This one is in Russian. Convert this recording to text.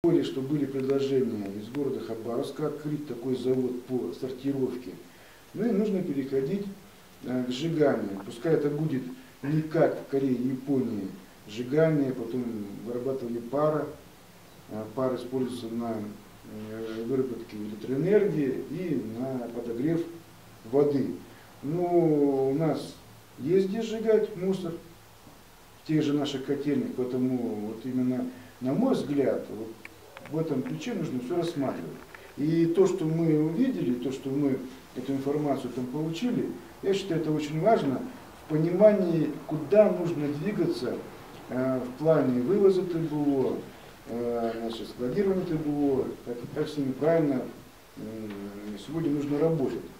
более, что были предложения из города Хабаровска открыть такой завод по сортировке. Ну и нужно переходить к сжиганию. Пускай это будет не как в Корее и Японии, сжигание, потом вырабатывание пара. Пар используется на выработке электроэнергии и на подогрев воды. Но у нас есть где сжигать мусор, тех же наших котельных, поэтому вот именно, на мой взгляд, вот в этом ключе нужно все рассматривать. И то, что мы увидели, то, что мы эту информацию там получили, я считаю, это очень важно в понимании, куда нужно двигаться в плане вывоза ТБО, складирования ТБО, как с ними правильно сегодня нужно работать.